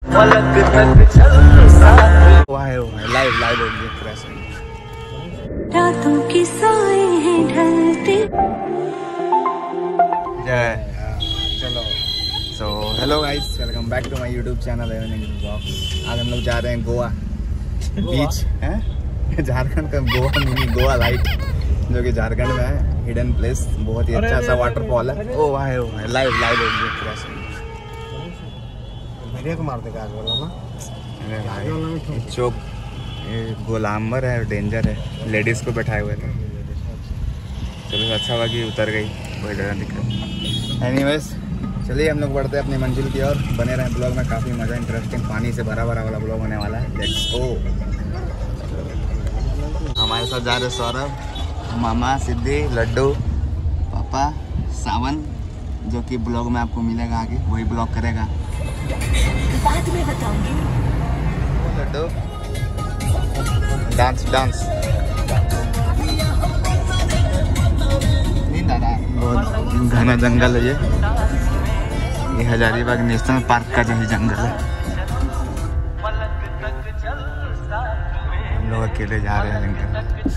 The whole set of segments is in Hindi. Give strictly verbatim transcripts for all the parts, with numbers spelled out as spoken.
लाइव लाइव हो गया पूरा से। रातों की साए हैं ढलते। जय चलो। So hello guys, welcome back to my YouTube channel Avon blogs. आज हम लोग जा रहे हैं गोवा बीच है, झारखंड का गोवा मिनी गोवा लाइट, जो कि झारखंड में है, हिडन प्लेस, बहुत ही अच्छा सा वाटरफॉल है। ओ वाह ओ वाह, लाइव लाइव हो गया पूरा से। वीडियो को मार देगा आज वाला ना। भाई चौक गोलाम्बर है, डेंजर है, लेडीज को बैठाए हुए थे। चलो अच्छा हुआ कि उतर गई, कोई डर नहीं दिक्कत। एनीवेज चलिए हम लोग बढ़ते हैं अपनी मंजिल की ओर। बने रहे ब्लॉग में, काफ़ी मज़ा इंटरेस्टिंग पानी से भरा भरा वाला ब्लॉग होने वाला है। Let's go. हमारे साथ जा रहे सौरभ, मामा, सिद्धि, लड्डू, पापा, सावन, जो कि ब्लॉग में आपको मिलेगा आगे, वही ब्लॉग करेगा बाद में बताऊंगी। लड्डू डांस डांस बहुत घना जंगल है ये ये हजारीबाग नेशनल पार्क का जो है जंगल है। हम लोग अकेले जा रहे हैं जंगल।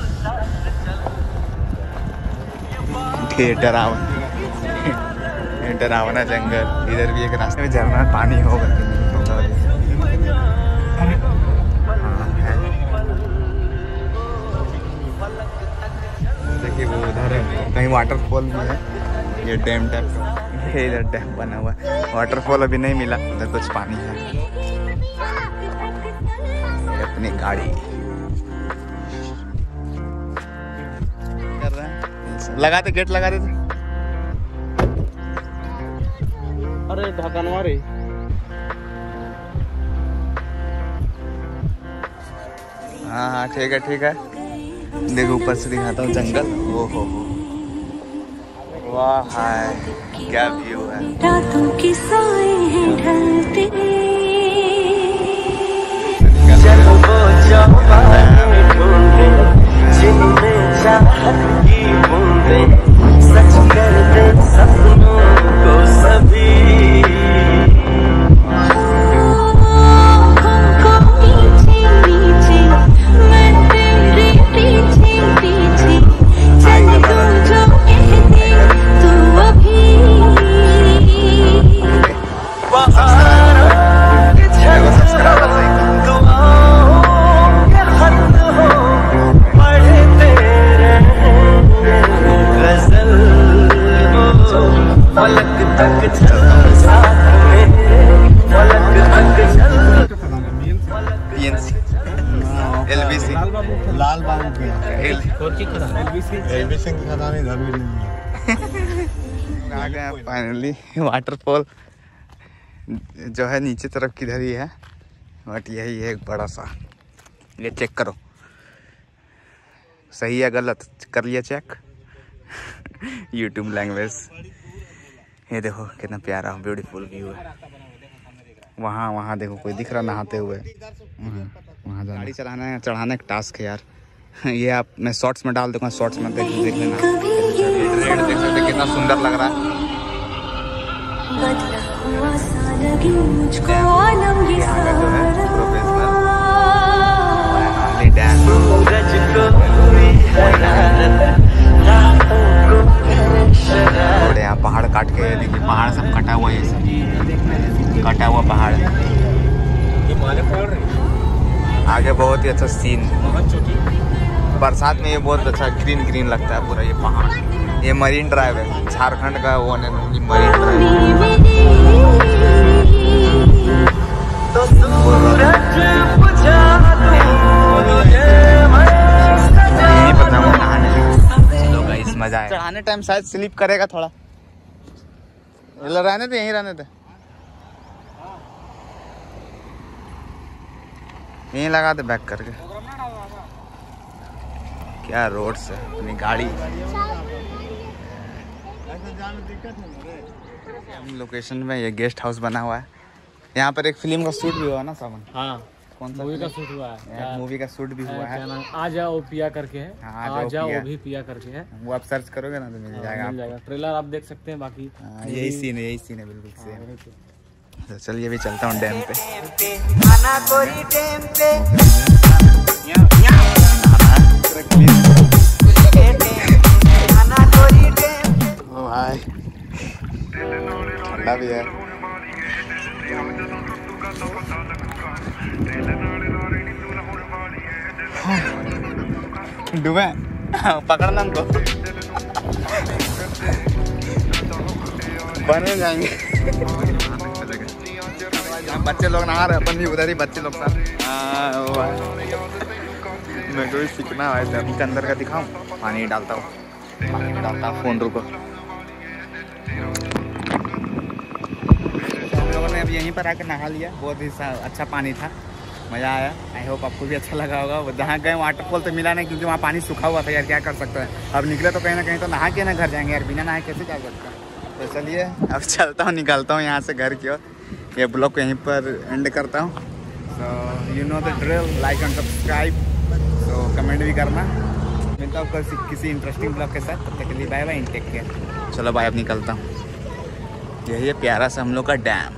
डरावना डरावना जंगल। इधर भी एक रास्ते में झरना पानी होगा कि नहीं होगा। देखिए वो उधर है, कहीं वाटरफॉल भी है। ये डैम टाइप, ये इधर डैम बना हुआ है। वाटरफॉल अभी नहीं मिला, उधर कुछ पानी है। ये अपनी गाड़ी कर रहे हैं, लगा दे गेट लगा देते। अरे ढक्कनवा रे। हाँ हाँ ठीक है ठीक है। देखो ऊपर से दिखाता हूँ जंगल। ओ हो हो, वाह हाय क्या व्यू है। रातों की साए हैं ढलते। सच कर दे सपनों को सभी। एलबीसी लाल बाबू के एलबीसी की खदान इधर भी नहीं आ गए फाइनली। वाटरफॉल जो है नीचे तरफ किधर ही है, बट यही है एक बड़ा सा। ये चेक करो, सही है गलत कर लिया चेक। YouTube language. ये देखो कितना प्यारा ब्यूटीफुल व्यू है। वहाँ वहाँ देखो कोई दिख रहा नहाते हुए। वहाँ गाड़ी चलाना है, चढ़ाना एक टास्क है यार। ये आप मैं शॉर्ट्स में डाल दूंगा, शॉर्ट्स में देख देख लेना। रेड देख सकते कितना सुंदर लग रहा है। और यहाँ पहाड़ काट के देखिए, पहाड़ सब कटा हुआ है, सब कटा हुआ पहाड़ है। आगे बहुत ही अच्छा सीन, बरसात में ये बहुत अच्छा ग्रीन ग्रीन लगता है पूरा ये पहाड़। ये मरीन ड्राइव है, झारखंड का वो है मरीन ड्राइव। यहीं पर जाऊँ नहाने। चलो गाइस मजा आया। चढ़ाने टाइम शायद स्लिप करेगा थोड़ा, रहने दे यहीं रहने दे, यहीं लगा दे बैक करके। क्या रोड से अपनी गाड़ी। हम लोकेशन में ये गेस्ट हाउस बना हुआ है। यहाँ पर एक फिल्म का शूट भी हुआ ना सावन। हाँ कौन सा मूवी का शूट हुआ है। मूवी का शूट भी हुआ है। आ जाओ पिया करके है। हाँ, आ जाओ वो भी पिया करके है। वो आप सर्च करोगे ना तो मिल जाएगा। मिल जाएगा। ट्रेलर आप देख सकते हैं। बाकी यही सीन है, यही सीन है बिल्कुल सेम। तो चलिए अभी चलता हूँ डैम पे। आना कोरी टेम पे आना कोरी टेम। ओ भाई ठंडा भी है। डूबे पकड़ना हमको बने जाएंगे। बच्चे लोग नहा रहे, अपन भी उधर ही बच्चे लोग साथ। मेरे को भी सीखना है। अभी के अंदर का दिखाऊं, पानी डालता हूँ, पानी डालता हूँ। फोन रुको। हम लोगों ने अभी यहीं पर आकर नहा लिया, बहुत ही अच्छा पानी था, मज़ा आया। आई होप आपको भी अच्छा लगा होगा। वो जहाँ गए वाटरफॉल तो मिला नहीं, क्योंकि वहाँ पानी सूखा हुआ था यार, क्या कर सकते हैं। अब निकले तो कहीं ना कहीं तो नहा के ना घर जाएंगे यार, बिना नहाए कैसे जा सकते हैं। तो चलिए अब चलता हूँ, निकलता हूँ यहाँ से घर की ओर। ये ब्लॉग को यहीं पर एंड करता हूँ। So you know the drill, like and subscribe, तो कमेंट भी करना। मिलता हूँ किसी किसी इंटरेस्टिंग ब्लॉग के साथ, तब तक के लिए बाय बाय, टेक केयर। चलो बाय, अब निकलता हूँ। यही है प्यारा सा हम लोग का डैम।